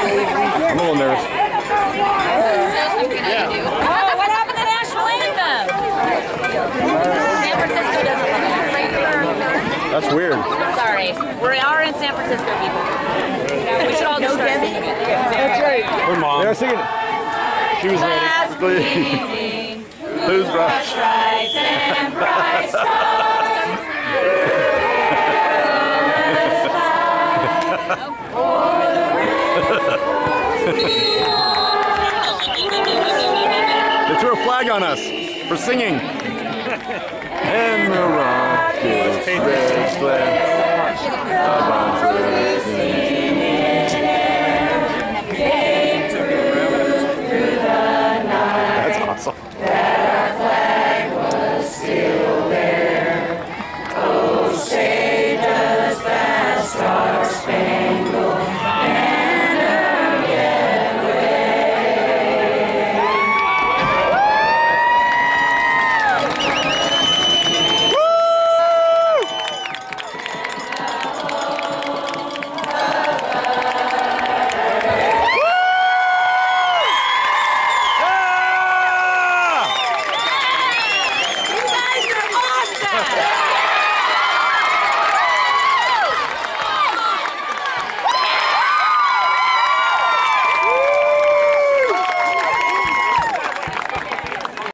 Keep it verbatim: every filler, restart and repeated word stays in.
I'm a little nervous. Yeah. Oh, what happened to the national anthem? San Francisco doesn't love it. That's weird. Sorry. We are in San Francisco, people. We should all just start singing it. That's right. Her mom. They were singing it. She was ready. Who's brush? Stripes and bright stars. They threw a flag on us for singing. And the rock is red flag.